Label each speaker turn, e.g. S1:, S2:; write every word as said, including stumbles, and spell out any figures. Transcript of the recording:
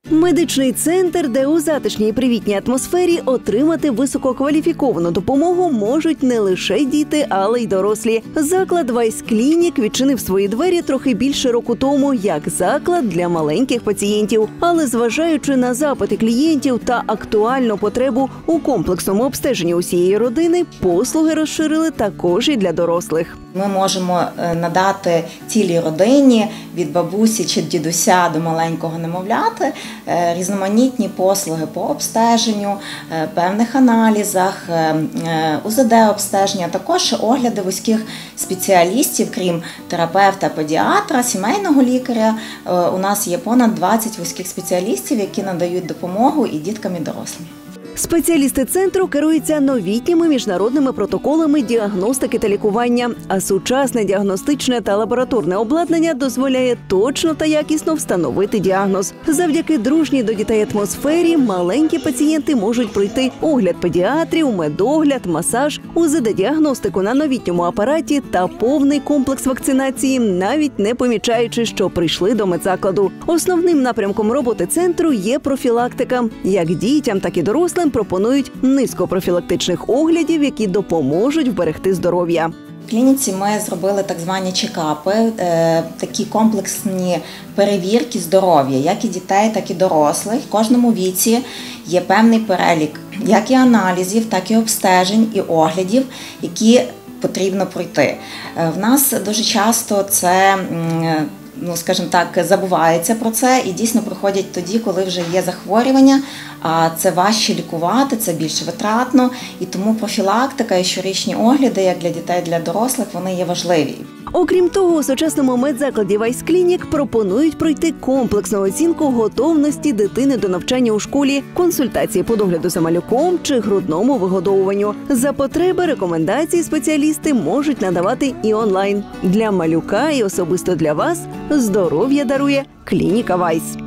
S1: Медичний центр, де у затишній і привітній атмосфері отримати висококваліфіковану допомогу можуть не лише діти, але й дорослі. Заклад Вайс Клінік відчинив свої двері трохи більше року тому як заклад для маленьких пацієнтів. Але зважаючи на запити клієнтів та актуальну потребу у комплексному обстеженні усієї родини, послуги розширили також і для дорослих.
S2: Ми можемо надати цілій родині від бабусі чи дідуся до маленького немовляти різноманітні послуги по обстеженню, певних аналізах, у зет де-обстеження, також огляди вузьких спеціалістів, крім терапевта, педіатра, сімейного лікаря. У нас є понад двадцять вузьких спеціалістів, які надають допомогу і діткам, і дорослим.
S1: Спеціалісти центру керуються новітніми міжнародними протоколами діагностики та лікування, а сучасне діагностичне та лабораторне обладнання дозволяє точно та якісно встановити діагноз. Завдяки дружній до дітей атмосфері маленькі пацієнти можуть пройти огляд педіатрів, медогляд, масаж, у зет де-діагностику на новітньому апараті та повний комплекс вакцинації, навіть не помічаючи, що прийшли до медзакладу. Основним напрямком роботи центру є профілактика. Як дітям, так і дорослим пропонують низку профілактичних оглядів, які допоможуть вберегти здоров'я.
S2: В клініці ми зробили так звані чекапи, такі комплексні перевірки здоров'я, як і дітей, так і дорослих. В кожному віці є певний перелік як і аналізів, так і обстежень, і оглядів, які потрібно пройти. В нас дуже часто це, ну, скажімо так, забувається про це і дійсно проходять тоді, коли вже є захворювання, а це важче лікувати, це більш витратно, і тому профілактика і щорічні огляди, як для дітей, для дорослих, вони є важливі.
S1: Окрім того, у сучасному медзакладі Вайс Клінік пропонують пройти комплексну оцінку готовності дитини до навчання у школі, консультації по догляду за малюком чи грудному вигодовуванню. За потреби рекомендації спеціалісти можуть надавати і онлайн. Для малюка і особисто для вас здоров'я дарує клініка Вайс.